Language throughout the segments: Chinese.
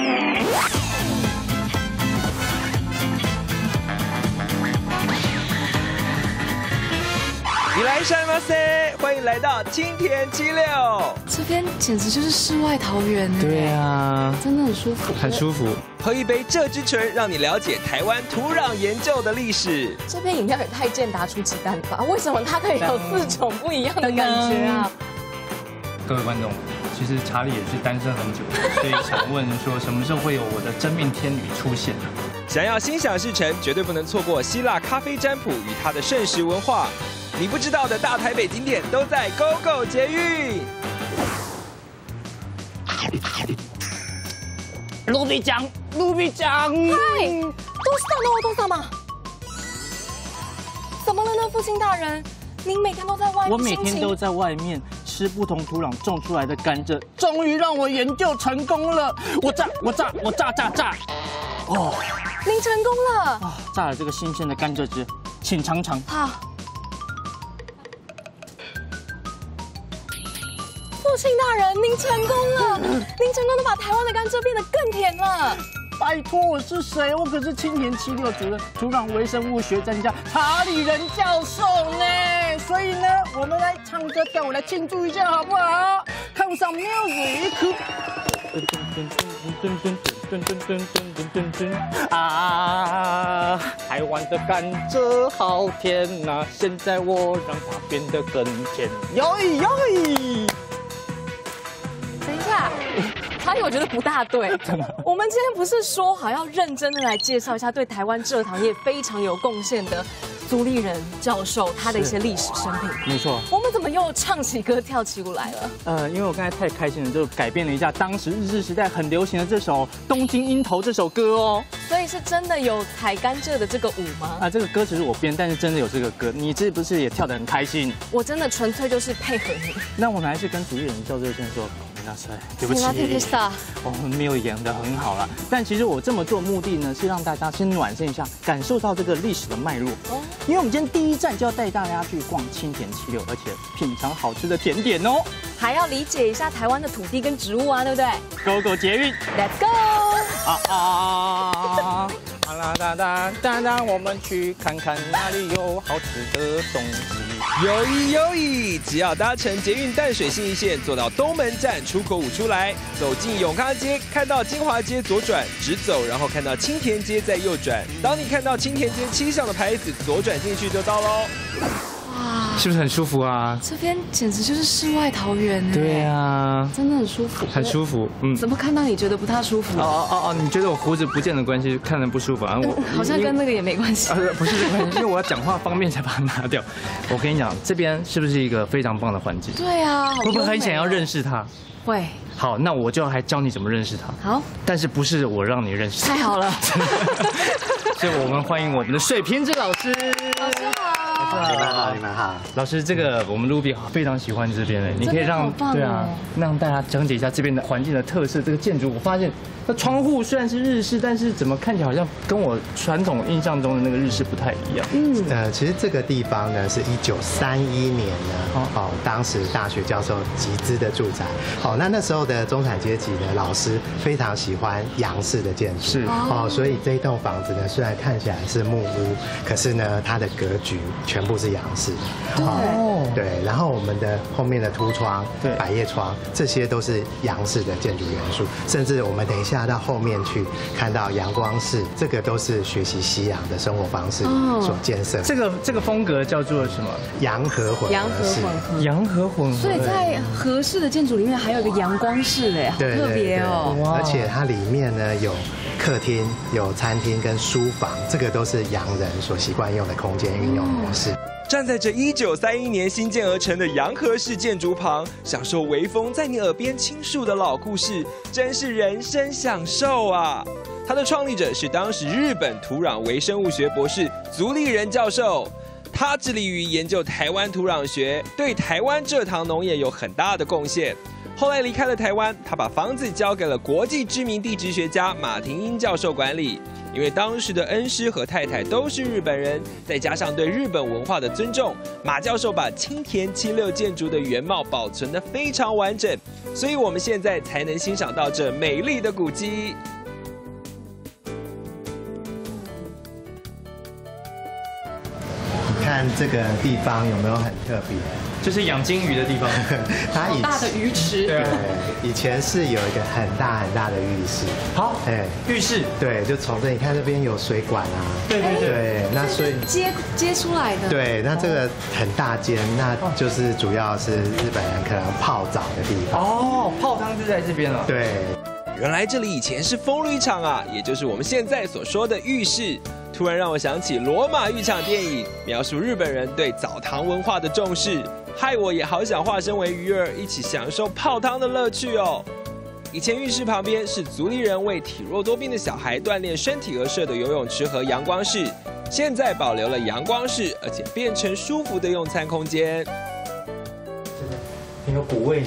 你来山吗 ？C， 欢迎来到青田76。 这边简直就是世外桃源呢。 对啊， 真的很舒服， 很舒服。 喝一杯这支醇，让你了解台湾土壤研究的历史。 这杯饮料也太健达出奇蛋了吧？为什么它可以有4种不一样的感觉啊？ 各位观众，其实查理也是单身很久，所以想问说，什么时候会有我的真命天女出现呢？ 想要心想事成，绝对不能错过希腊咖啡占卜与它的盛食文化。你不知道的大台北景点都在 GoGo 捷运。 卢比奖，卢比奖， 嗨，都上吗？怎么了呢，父亲大人？您每天都在外面？ 我每天都在外面吃不同土壤种出来的甘蔗，终于让我研究成功了！我炸！哦， 您成功了啊！榨了这个新鲜的甘蔗汁，请尝尝。 好。父亲大人，您成功了！您成功的把台湾的甘蔗变得更甜了。 拜托，我是谁？我可是青田76组的土壤微生物学专家查理仁教授呢。所以呢，我们来唱歌跳舞来庆祝一下，好不好？看上 music。啊！台湾的甘蔗好甜呐，现在我让它变得更甜。哟咦！ 等一下，查理，我觉得不大对。我们今天不是说好要认真的来介绍一下对台湾蔗糖业非常有贡献的苏立仁教授他的一些历史生平？ 没错。 我们怎么又唱起歌跳起舞来了？ 因为我刚才太开心了，就改编了一下当时日治时代很流行的这首《东京鹰头》这首歌哦。 所以是真的有采甘蔗的这个舞吗？ 啊，这个歌词是我编，但是真的有这个歌，你是不是也跳得很开心？ 我真的纯粹就是配合你。 那我们还是跟主持人教授先说。那是对不起，我们没有演得很好啦。但其实我这么做目的呢，是让大家先暖身一下，感受到这个历史的脉络。因为我们今天第一站就要带大家去逛青田76，而且品尝好吃的甜点哦。 还要理解一下台湾的土地跟植物啊，对不对 ？GoGo 捷运 ，Let's go！ 好啦哒，我们去看看哪里有好吃的东西。 有意，只要搭乘捷运淡水信义线，坐到东门站出口5出来，走进永康街，看到金华街左转，直走，然后看到青田街再右转。当你看到青田街7巷的牌子，左转进去就到喽。 哇， 是不是很舒服啊？ 这边简直就是世外桃源呢。 对啊， 真的很舒服， 很舒服。 怎么看到你觉得不太舒服？ 你觉得我胡子不见的关系，看着不舒服啊？ 好像跟那个也没关系。 不是这个关系，因为我要讲话方便才把它拿掉。我跟你讲，这边是不是一个非常棒的环境？ 对啊， 会不会很想要认识他？ 会。 好，那我就还教你怎么认识他。 好， 但是不是我让你认识他？ 太好了。 所以我们欢迎我们的水瓶子老师。 老师好。 你们好。 老师，这个我们 Ruby 非常喜欢这边你可以让让大家讲解一下这边的环境的特色。这个建筑，我发现它窗户虽然是日式，但是怎么看起来好像跟我传统印象中的那个日式不太一样。 其实这个地方呢是1931年呢，当时大学教授集资的住宅。那时候的中产阶级的老师非常喜欢洋式的建筑， 是所以这一栋房子呢虽然看起来是木屋，可是呢它的格局全部是洋式。对，然后我们的后面的凸窗、百叶窗，这些都是洋式的建筑元素，甚至我们等一下到后面去看到阳光室，这个都是学习西洋的生活方式所建设。 这个风格叫做什么？ 洋和混合式。 洋和混合。 所以在和式的建筑里面还有一个阳光室好特别哦。 而且它里面呢有客厅、有餐厅跟书房，这个都是洋人所习惯用的空间运用模式。 站在这1931年新建而成的洋和式建筑旁，享受微风在你耳边倾诉的老故事，真是人生享受啊！它的创立者是当时日本土壤微生物学博士足利仁教授，他致力于研究台湾土壤学，对台湾蔗糖农业有很大的贡献。后来离开了台湾，他把房子交给了国际知名地质学家马廷英教授管理。因为当时的恩师和太太都是日本人，再加上对日本文化的尊重，马教授把青田76建筑的原貌保存得非常完整， 所以我们现在才能欣赏到这美丽的古迹。 你看这个地方有没有很特别？ 就是养金鱼的地方， 它好大的鱼池。 对， 以前是有一个很大很大的浴室。 好，浴室， 对，就从这你看这边有水管啊。 对， 那所以接出来的。 对，那这个很大间，那就是主要是日本人可能泡澡的地方。 哦，泡汤就在这边了。 对， 原来这里以前是风吕场啊，也就是我们现在所说的浴室。突然让我想起罗马浴场电影，描述日本人对澡堂文化的重视，害我也好想化身为鱼儿，一起享受泡汤的乐趣哦。以前浴室旁边是族里人为体弱多病的小孩锻炼身体而设的游泳池和阳光室，现在保留了阳光室，而且变成舒服的用餐空间。 很有古味呢。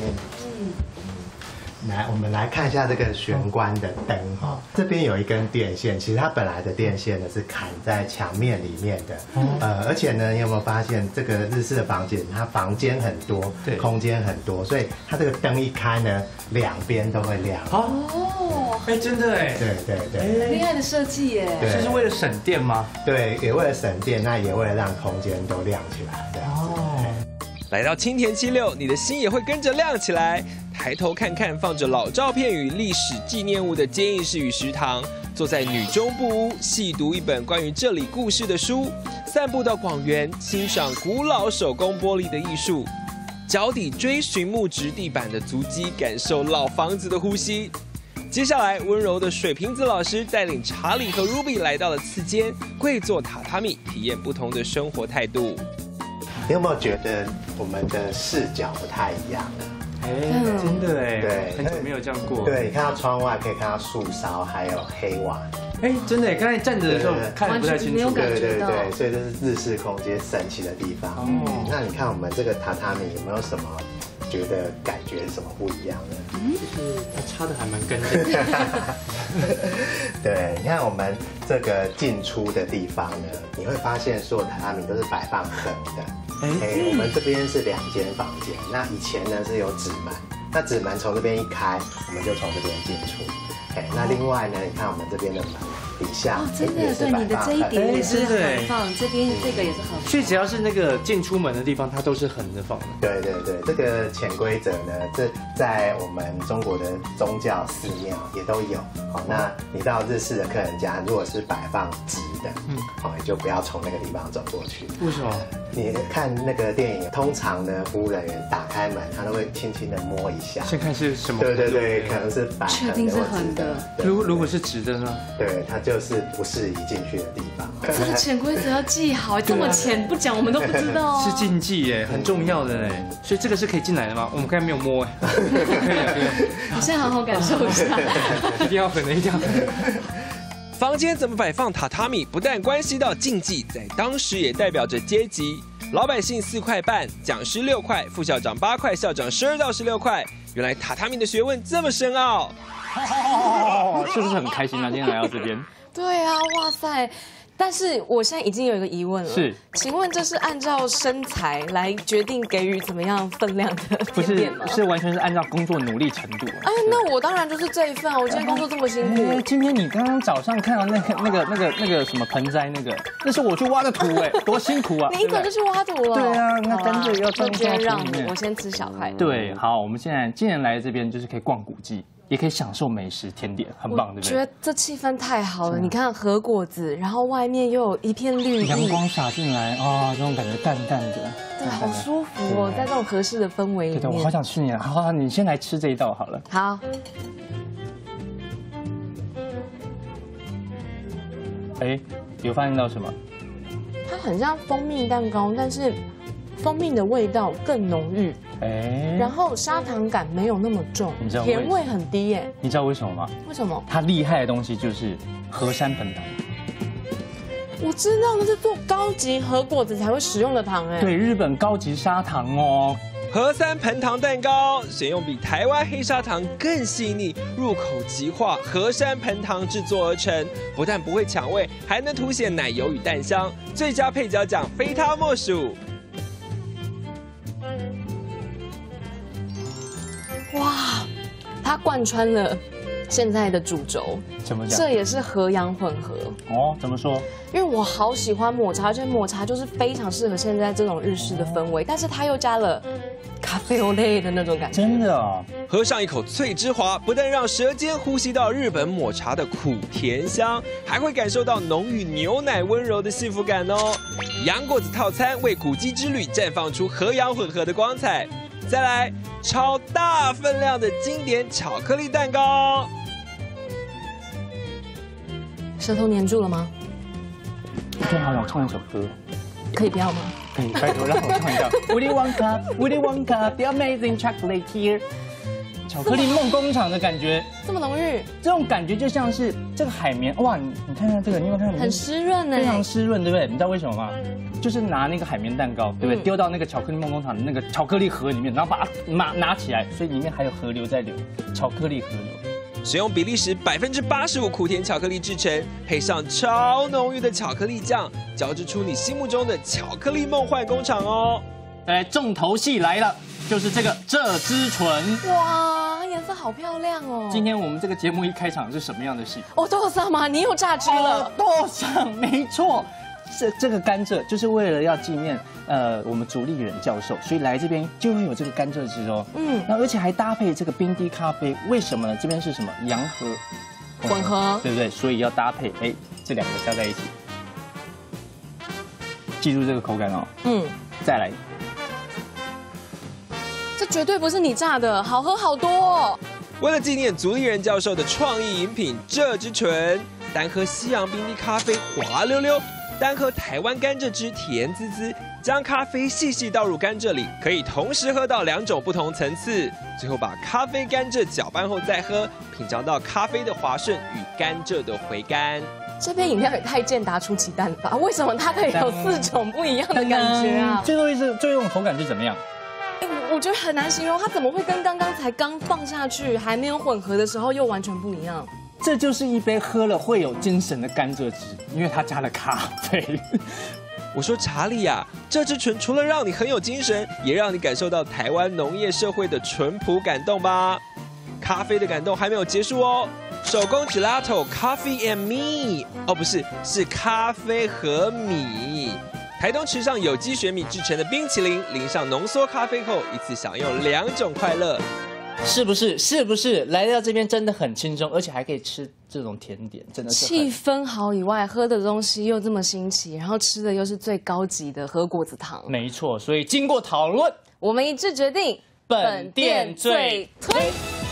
来，我们来看一下这个玄关的灯哈，这边有一根电线，其实它本来的电线呢是砍在墙面里面的，而且呢，你有没有发现这个日式的房间，它房间很多，对，空间很多，所以它这个灯一开呢，两边都会亮。 哦， 真的哎， 对， 厉害的设计耶， 这是为了省电吗？ 对，也为了省电，那也为了让空间都亮起来。 来到青田76，你的心也会跟着亮起来。抬头看看放着老照片与历史纪念物的监义室与食堂，坐在女中部屋细读一本关于这里故事的书，散步到广园欣赏古老手工玻璃的艺术，脚底追寻木质地板的足迹，感受老房子的呼吸。接下来，温柔的水瓶子老师带领查理和 Ruby 来到了次间，跪坐榻榻米，体验不同的生活态度。 你有没有觉得我们的视角不太一样了？ 真的哎， 对， 很久没有这样过。 对，你看到窗外可以看到树梢，还有黑瓦。 真的，刚才站着的时候看得不太清楚。 对，所以这是日式空间神奇的地方。那你看我们这个榻榻米有没有什么觉得感觉什么不一样的？ 就是它擦的还蛮干净。 对，你看我们这个进出的地方呢，你会发现所有榻榻米都是摆放横的。我们这边是2间房间，那以前呢是有纸门，那纸门从这边一开，我们就从这边进出。那另外呢，你看我们这边的门底下， 真的对你的这一点也是横放，这边这个也是横放。 所以只要是那个进出门的地方，它都是横着放的。 对，这个潜规则呢，这在我们中国的宗教寺庙也都有。那你到日式的客人家，如果是摆放直的，你就不要从那个地方走过去。 为什么？ 你看那个电影，通常呢，服务人员打开门，他都会轻轻的摸一下， 先看是什么。 对，可能是板确定是横的。 如果是直的呢？ 对，它就是不适宜进去的地方。 这个潜规则要记好，这么浅不讲我们都不知道。 是禁忌耶，很重要的嘞。所以这个是可以进来的吗？我们刚才没有摸哎。 你现在好好感受一下。 一定要横的，一定要横的。 房间怎么摆放榻榻米，不但关系到禁忌，在当时也代表着阶级。老百姓4块半，讲师6块，副校长8块，校长12到16块。原来榻榻米的学问这么深奥， 是不是很开心啊？今天来到这边。 对啊，哇塞！但是我现在已经有一个疑问了， 是， 请问这是按照身材来决定给予怎么样分量的甜点吗？ 是完全是按照工作努力程度。 那我当然就是这一份啊！我今天工作这么辛苦。 今天你刚刚早上看到那个什么盆栽那是我去挖的土哎，多辛苦啊！ 你一早就去挖土了。 对啊，那干脆要装今天让你，我先吃小块。 对，好，我们现在既然来这边，就是可以逛古迹。也可以享受美食甜点，很棒，对不对？ 觉得这气氛太好了。你看和果子，然后外面又有一片绿意， 阳光洒进来啊，这种感觉淡淡的， 对，好舒服哦，在这种合适的氛围里面。 对，我好想吃你啊！好，你先来吃这一道好了。 好。 有发现到什么？ 它很像蜂蜜蛋糕，但是蜂蜜的味道更浓郁。然后砂糖感没有那么重，甜味很低耶。 你知道为什么吗？ 为什么？ 它厉害的东西就是和山盆糖。 我知道那是做高级和果子才会使用的糖哎。 对，日本高级砂糖哦。 和山盆糖蛋糕选用比台湾黑砂糖更细腻、入口即化和山盆糖制作而成，不但不会抢味，还能凸显奶油与蛋香。最佳配角奖非它莫属。 哇！ 它贯穿了现在的主轴。 怎么讲？ 这也是和洋混合哦。怎么说？ 因为我好喜欢抹茶，而且抹茶就是非常适合现在这种日式的氛围，但是它又加了咖啡欧蕾的那种感觉。 真的啊！ 喝上一口脆之华，不但让舌尖呼吸到日本抹茶的苦甜香，还会感受到浓郁牛奶温柔的幸福感哦。洋果子套餐为古迹之旅绽放出和洋混合的光彩。再来，超大分量的经典巧克力蛋糕。 舌头黏住了吗？ 我突然好想唱一首歌， 可以不要吗？ 可以，拜托让我唱一下。Willy Wonka，Willy Wonka，The Amazing Chocolate Here。巧克力梦工厂的感觉， 这么浓郁， 这种感觉就像是这个海绵，哇！你看看这个，你有没有看到？ 很湿润呢， 非常湿润，对不对？你知道为什么吗？就是拿那个海绵蛋糕，对不对？丢到那个巧克力梦工厂的那个巧克力盒里面，然后把它拿起来，所以里面还有河流在流，巧克力河流。 使用比利时85%苦甜巧克力制成，配上超浓郁的巧克力酱，交织出你心目中的巧克力梦幻工厂哦。 来，重头戏来了，就是这支唇。 哇，颜色好漂亮哦！ 今天我们这个节目一开场是什么样的戏？ 哦，多萨吗？你有榨汁了？ 多萨，没错。这个甘蔗就是为了要纪念我们主理人教授，所以来这边就会有这个甘蔗汁哦。那而且还搭配这个冰滴咖啡，为什么呢？这边是什么洋和混合， 对不对？所以要搭配这两个加在一起，记住这个口感哦。再来， 这绝对不是你榨的，好喝好多哦。 为了纪念足利人教授的创意饮品蔗之醇，单喝西洋冰滴咖啡滑溜溜。单喝台湾甘蔗汁甜滋滋，将咖啡细细倒入甘蔗里，可以同时喝到2种不同层次。最后把咖啡甘蔗搅拌后再喝，品尝到咖啡的滑顺与甘蔗的回甘。 这杯饮料也太健达出奇蛋了吧？为什么它可以有4种不一样的感觉啊？ 最后一种口感是怎么样？ 我觉得很难形容，它怎么会跟刚放下去还没有混合的时候又完全不一样？ 这就是一杯喝了会有精神的甘蔗汁，因为它加了咖啡。 我说查理啊，蔗之醇除了让你很有精神，也让你感受到台湾农业社会的淳朴感动吧。咖啡的感动还没有结束哦，手工 Gelato Coffee and Me， 哦不是，是咖啡和米。台东池上有机玄米制成的冰淇淋，淋上浓缩咖啡后，一次享用2种快乐。 是不是来到这边真的很轻松，而且还可以吃这种甜点，真的是气氛好以外，喝的东西又这么新奇，然后吃的又是最高级的和果子糖。 没错，所以经过讨论， 我们一致决定本店最推。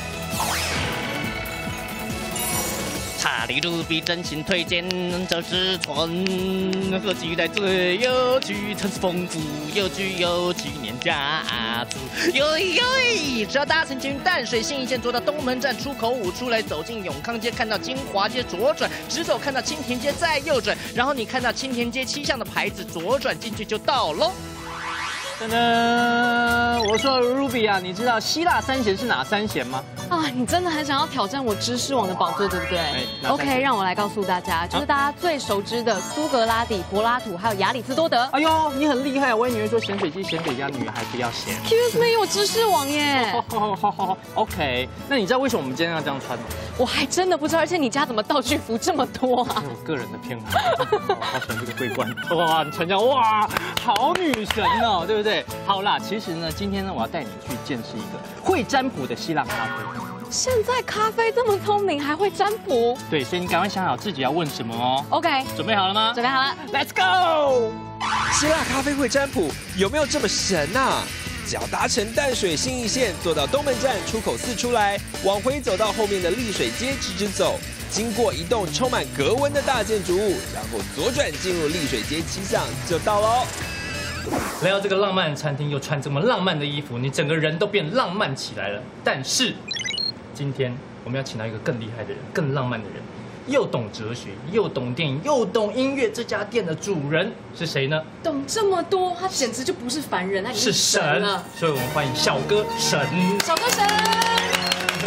查理鲁比真心推荐蔗之醇，喝起来最有趣，层次丰富又具有纪念价值。只要搭乘捷运淡水信义线坐到东门站出口5出来，走进永康街，看到金华街左转，直走看到青田街再右转，然后你看到青田街7巷的牌子，左转进去就到喽。 噔噔，我说 Ruby 啊，你知道希腊3贤是哪3贤吗？ 啊，你真的很想要挑战我知识王的宝座，对不对？OK， 让我来告诉大家，就是大家最熟知的苏格拉底、柏拉图，还有亚里士多德。 哎呦，你很厉害，我以为你会说咸水鸡、咸水鸭，女孩不要咸。 Excuse me， 我知识王耶。 好 OK， 那你知道为什么我们今天要这样穿吗？ 我还真的不知道，而且你家怎么道具服这么多啊？ 我个人的偏好，好喜欢这个桂冠。哇，你穿这样，哇，好女神哦，对不对？好啦，其实呢，今天呢，我要带你去见识一个会占卜的希腊咖啡。 现在咖啡这么聪明，还会占卜？ 对，所以你赶快想好自己要问什么哦。 OK， 准备好了吗？ 准备好了 ，Let's go！ 希腊咖啡会占卜，有没有这么神啊？只要搭乘淡水信义线，坐到东门站出口4出来，往回走到后面的丽水街直直走，经过一栋充满格纹的大建筑物，然后左转进入丽水街7巷就到喽。 来到这个浪漫的餐厅，又穿这么浪漫的衣服，你整个人都变浪漫起来了。但是，今天我们要请到一个更厉害的人，更浪漫的人，又懂哲学，又懂电影，又懂音乐。这家店的主人是谁呢？ 懂这么多，他简直就不是凡人，他已经是神了。所以我们欢迎小哥神。 小哥神。 大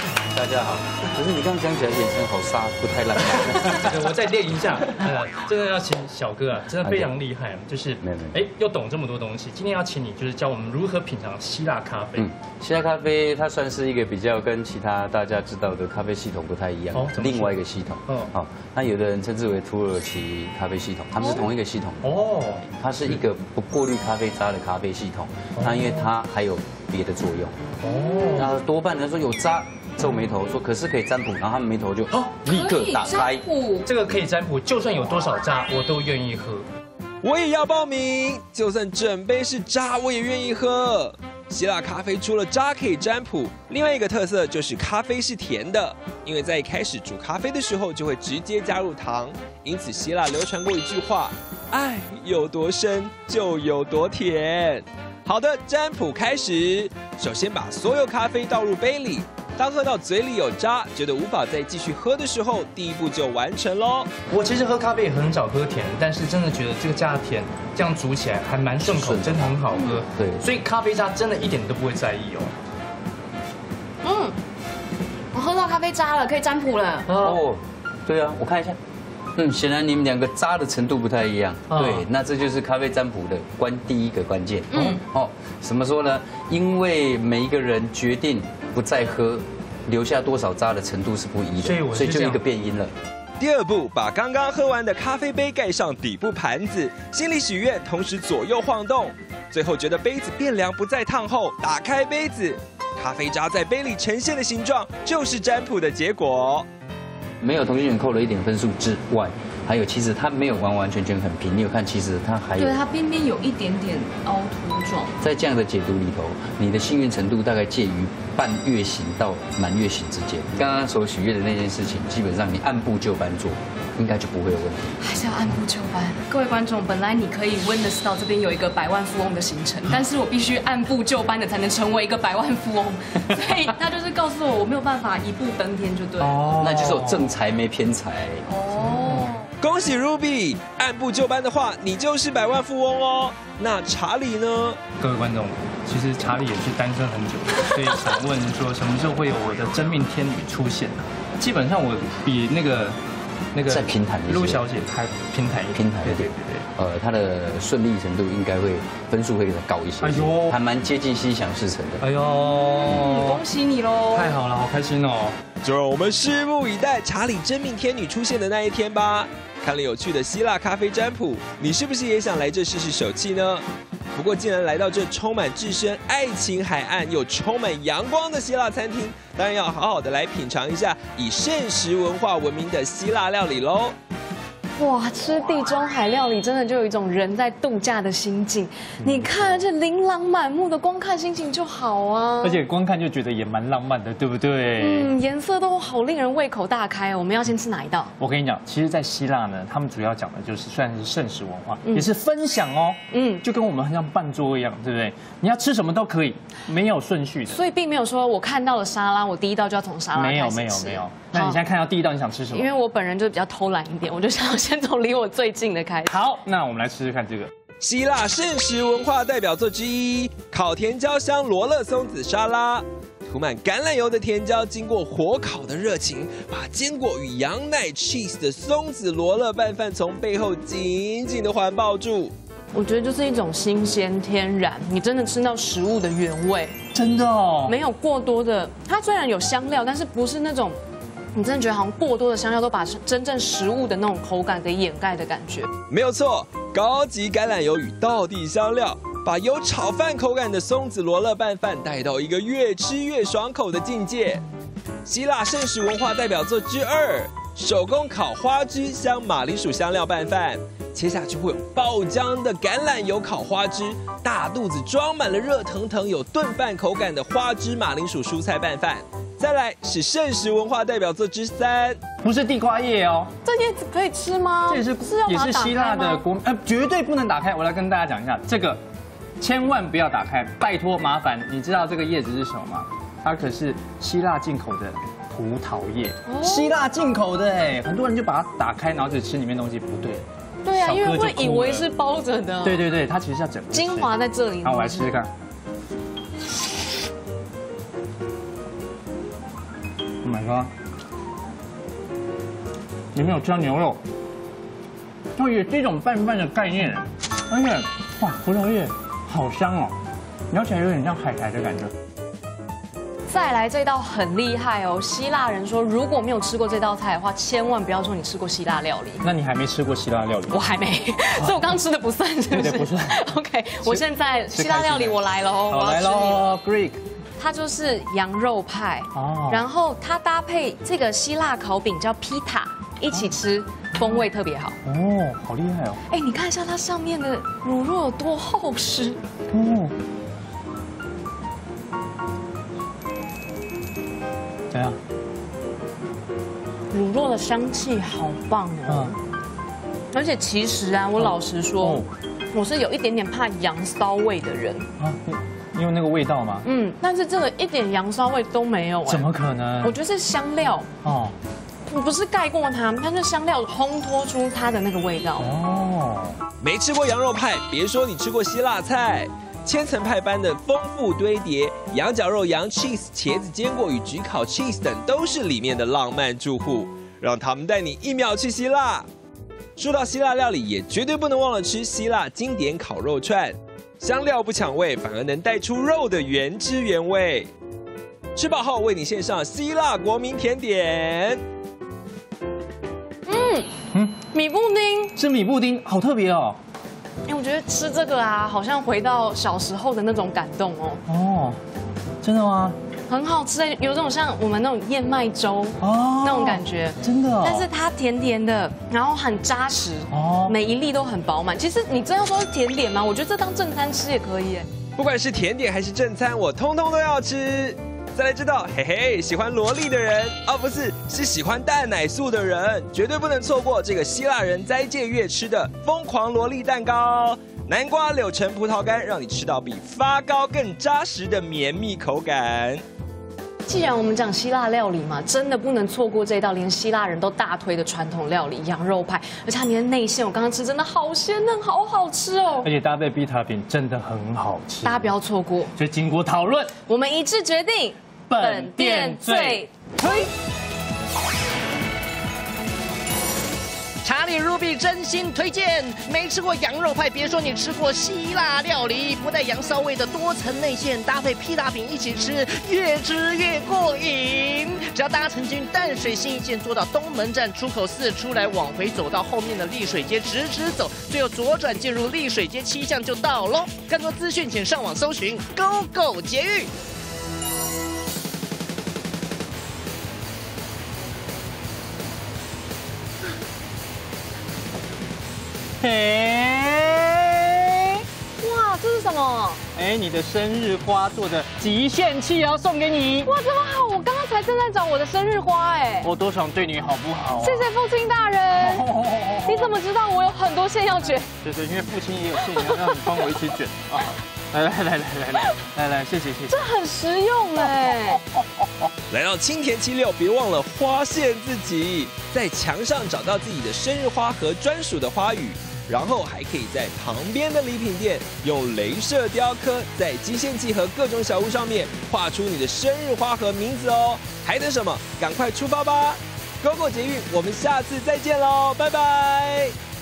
大家好。可是你刚刚讲起来眼神好杀，不太浪漫。 我再练一下。真的要请小哥啊，真的非常厉害，就是又懂这么多东西。今天要请你就是教我们如何品尝希腊咖啡。 希腊咖啡它算是一个比较跟其他大家知道的咖啡系统不太一样，另外一个系统。好，那有的人称之为土耳其咖啡系统，他们是同一个系统。哦，它是一个不过滤咖啡渣的咖啡系统。那因为它还有别的作用。哦，那多半人说有渣。皱眉头说：“可是可以占卜。”然后他们眉头就立刻打开。 这个可以占卜，就算有多少渣，我都愿意喝。 我也要报名，就算整杯是渣，我也愿意喝。希腊咖啡除了渣可以占卜，另外一个特色就是咖啡是甜的，因为在一开始煮咖啡的时候就会直接加入糖，因此希腊流传过一句话：爱有多深就有多甜。好的，占卜开始。首先把所有咖啡倒入杯里。当喝到嘴里有渣，觉得无法再继续喝的时候，第一步就完成喽。 我其实喝咖啡也很少喝甜，但是真的觉得这个加甜，这样煮起来还蛮顺口，真的很好喝。对，所以咖啡渣真的一点都不会在意哦。我喝到咖啡渣了，可以占卜了。 哦，对啊，我看一下。显然你们两个渣的程度不太一样。对，那这就是咖啡占卜的第一个关键。怎么说呢？因为每一个人决定不再喝，留下多少渣的程度是不一的，所以就一个变因了。 第二步，把刚刚喝完的咖啡杯盖上底部盘子，心里许愿，同时左右晃动。最后觉得杯子变凉不再烫后，打开杯子，咖啡渣在杯里呈现的形状就是占卜的结果。 没有同心圆扣了1点分数之外，还有其实它没有完完全全很平，你有看，其实它还有对它边边有一点点凹凸状。 在这样的解读里头，你的幸运程度大概介于半月形到满月形之间。刚刚所许愿的那件事情，基本上你按部就班做，应该就不会有问题。 还是要按部就班。各位观众，本来你可以witness到这边有一个百万富翁的行程，但是我必须按部就班的才能成为一个百万富翁，所以他就是告诉我没有办法一步登天就对了。 哦，那就是有正财没偏财。 哦，恭喜 Ruby， 按部就班的话，你就是百万富翁哦。那查理呢？ 各位观众，其实查理也是单身很久，所以想问说什么时候会有我的真命天女出现？基本上我比那个再平坦一些， 陆小姐还平坦一点。对。 她的顺利程度应该会分数会高一些。哎呦，还蛮接近心想事成的。 哎呦， 恭喜你喽！ 太好了，好开心哦！ 就让我们拭目以待查理真命天女出现的那一天吧。看了有趣的希腊咖啡占卜，你是不是也想来这试试手气呢？不过既然来到这充满置身爱情海岸又充满阳光的希腊餐厅，当然要好好的来品尝一下以剩食文化闻名的希腊料理喽。 哇，吃地中海料理真的就有一种人在度假的心境。你看这琳琅满目的，光看心情就好啊。 而且光看就觉得也蛮浪漫的，对不对？ 颜色都好令人胃口大开哦。我们要先吃哪一道？ 我跟你讲，其实，在希腊呢，他们主要讲的就是虽然是剩食文化，也是分享哦。就跟我们很像办桌一样，对不对？你要吃什么都可以，没有顺序的。 所以并没有说我看到了沙拉，我第一道就要从沙拉开始吃。没有。 那你现在看到第一道，你想吃什么？ 因为我本人就比较偷懒一点，我就想要先从离我最近的开始。 好，那我们来试试看这个希腊剩食文化代表作之一——烤甜椒香罗勒松子沙拉。涂满橄榄油的甜椒，经过火烤的热情，把坚果与羊奶 cheese 的松子罗勒拌饭从背后紧紧的环抱住。 我觉得就是一种新鲜天然，你真的吃到食物的原味， 真的哦， 没有过多的。它虽然有香料，但是不是那种你真的觉得好像过多的香料都把真正食物的那种口感给掩盖的感觉。 没有错，高级橄榄油与道地香料，把有炒饭口感的松子罗勒拌饭带到一个越吃越爽口的境界。希腊剩食文化代表作之2，手工烤花枝香马铃薯香料拌饭。切下去会有爆浆的橄榄油烤花枝，大肚子装满了热腾腾有炖饭口感的花枝马铃薯蔬菜拌饭。再来是剩食文化代表作之3， 不是地瓜叶哦， 这叶子可以吃吗？ 这也是希腊的国绝对不能打开。我来跟大家讲一下，这个千万不要打开，拜托麻烦。你知道这个叶子是什么吗？它可是希腊进口的葡萄叶，希腊进口的哎，很多人就把它打开，然后就吃里面东西，不对。 对啊，因为会以为是包着的。 对，它其实要整个精华在这里。 好，我来试试看。 Oh my god！ 里面有加牛肉，它也是一种拌饭的概念，而且哇，葡萄叶好香哦，咬起来有点像海苔的感觉。 再来这道很厉害哦，希腊人说如果没有吃过这道菜的话，千万不要说你吃过希腊料理。 那你还没吃过希腊料理？ 我还没，所以我刚刚吃的不算，是不是？ 对，不算。 OK， 我现在希腊料理我来了哦， 我来喽 ，Greek。 它就是羊肉派，然后它搭配这个希腊烤饼叫披塔一起吃，风味特别好。 哦，好厉害哦！ 哎，你看一下它上面的乳酪有多厚实。 哦，怎样？ 乳酪的香气好棒哦！而且其实啊，我老实说，我是有一点点怕羊骚味的人。啊。 因为那个味道嘛， 但是这个一点羊骚味都没有， 怎么可能？ 我觉得是香料哦，我不是盖过它，但是香料烘托出它的那个味道哦。 没吃过羊肉派，别说你吃过希腊菜，千层派般的丰富堆叠，羊绞肉、羊 cheese、茄子、坚果与焗烤 cheese 等都是里面的浪漫住户，让他们带你一秒去希腊。说到希腊料理，也绝对不能忘了吃希腊经典烤肉串。 香料不抢味，反而能带出肉的原汁原味。吃饱后，为你献上希腊国民甜点。 米布丁是米布丁，好特别哦。 哎，我觉得吃这个啊，好像回到小时候的那种感动哦。 哦，真的吗？ 很好吃哎，有种像我们那种燕麦粥那种感觉， 真的。 但是它甜甜的，然后很扎实哦，每一粒都很饱满。其实你真要说是甜点吗？我觉得这当正餐吃也可以哎。 不管是甜点还是正餐，我通通都要吃。再来知道，嘿嘿，喜欢萝莉的人哦，不是，是喜欢蛋奶素的人，绝对不能错过这个希腊人斋戒月吃的疯狂萝莉蛋糕。 南瓜、柳橙、葡萄干，让你吃到比发糕更扎实的绵密口感。 既然我们讲希腊料理嘛，真的不能错过这道连希腊人都大推的传统料理——羊肉派。而且它里面的内馅，我刚刚吃真的好鲜嫩，好好吃哦！ 而且搭配披萨饼真的很好吃， 大家不要错过。 所以经过讨论， 我们一致决定， 本店最推。 查理 Ruby 真心推荐，没吃过羊肉派，别说你吃过希腊料理，不带羊骚味的多层内馅，搭配披萨饼一起吃，越吃越过瘾。只要搭乘捷运淡水信义线坐到东门站出口4出来，往回走到后面的丽水街，直走，最后左转进入丽水街7巷就到喽。更多资讯请上网搜寻 GoGo 捷运。 哎， 哇，这是什么？ 哎，你的生日花做的极限器要送给你。 哇，这么好！我刚刚才正在找我的生日花哎。 我多想对你好不好、啊？ 谢谢父亲大人。你怎么知道我有很多线要卷？ 对，因为父亲也有线要让你帮我一起卷啊。来，谢谢。 这很实用哎。 来到青田76，别忘了花献自己，在墙上找到自己的生日花和专属的花语。 然后还可以在旁边的礼品店用镭射雕刻，在机械器和各种小物上面画出你的生日花和名字哦。还等什么？赶快出发吧 ！GoGo 捷运，我们下次再见喽，拜拜。